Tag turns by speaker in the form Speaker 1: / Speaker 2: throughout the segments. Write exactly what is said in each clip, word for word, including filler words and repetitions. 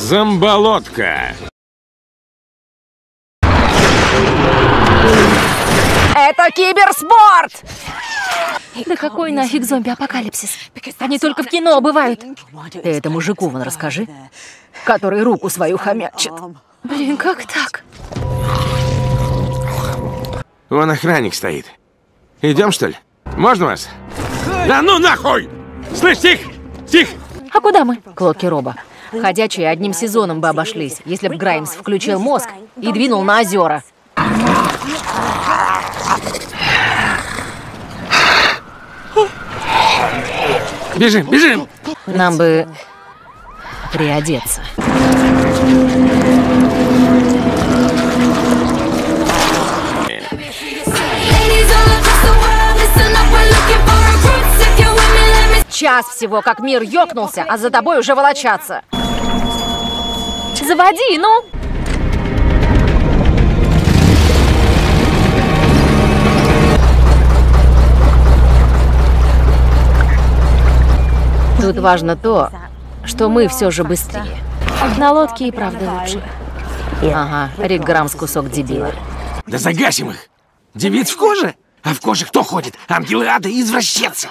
Speaker 1: Зомболотка.
Speaker 2: Это киберспорт!
Speaker 3: Да какой нафиг зомби-апокалипсис? Они только в кино бывают.
Speaker 2: Ты это мужику вон расскажи, который руку свою хомячит.
Speaker 3: Блин, как так?
Speaker 1: Вон охранник стоит. Идем, что ли? Можно вас? Да ну нахуй! Слышь, тихо! Тихо!
Speaker 2: А куда мы? К лодке Роба. Ходячие одним сезоном бы обошлись, если б Граймс включил мозг и двинул на озера.
Speaker 1: Бежим, бежим!
Speaker 2: Нам бы приодеться. Час всего, как мир ёкнулся, а за тобой уже волочатся.
Speaker 3: Заводи, ну!
Speaker 2: Тут важно то, что мы все же быстрее.
Speaker 3: На лодке и правда лучше.
Speaker 2: Ага, Рик Грамс кусок дебила.
Speaker 1: Да загасим их! Девиц в коже? А в коже кто ходит? Ангелы ада и извращенцы!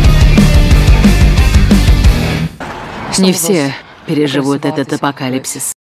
Speaker 2: Не все переживут этот апокалипсис.